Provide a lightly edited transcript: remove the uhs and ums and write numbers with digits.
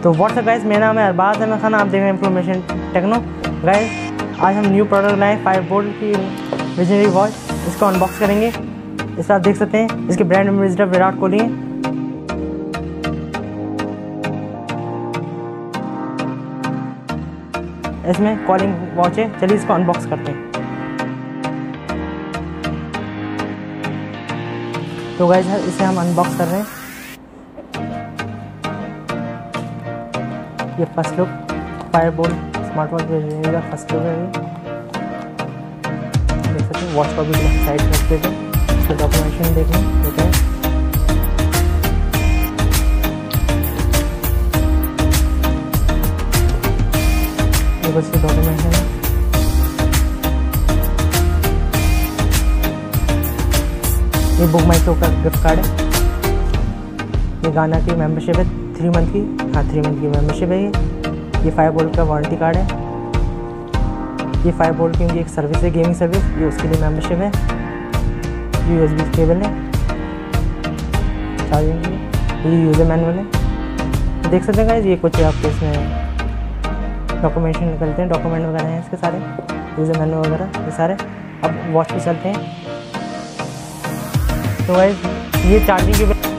तो WhatsApp guys, मेरा नाम है अरबाज अहमद खान, आप देख रहे हैं इन्फॉर्मेशन टेक्नो। गाइस आज हम न्यू प्रोडक्ट लाए फायरबोल्ट की विजनरी वॉच, इसको अनबॉक्स करेंगे। इस आप देख सकते हैं इसके ब्रांड एम्बेसडर विराट कोहली हैं। इसमें कॉलिंग वॉच है, चलिए इसको अनबॉक्स करते हैं। तो गाइस इसे हम अनबॉक्स कर रहे हैं। ये first look Fireboltt smart watch का फर्स्ट लुक है। ये देख सकते हैं, वॉच का भी साइड रख देते हैं, इसके डॉक्यूमेंटेशन देख लेते हैं। ये बस ये डॉक्यूमेंटेशन है। ये बुक माई शो का गिफ्ट कार्ड है। ये गाना की मेंबरशिप है 3 मंथ की, हाँ 3 मंथ की मेंबरशिप है। ये फायरबोल्ट का वारंटी कार्ड है। ये फायरबोल्ट की एक सर्विस है, गेमिंग सर्विस, ये उसके लिए मेंबरशिप है। ये USB केबल है चार्जिंग के लिए। ये यूज़र मैनुअल है। तो देख सकते हैं गाइस, ये कुछ आपके इसमें डॉक्यूमेंटेशन निकलते हैं, डॉक्यूमेंट वगैरह हैं इसके सारे, यूज़र मैनुअल वगैरह ये सारे। अब वॉच पे चलते हैं। तो गाइस ये चार्जिंग के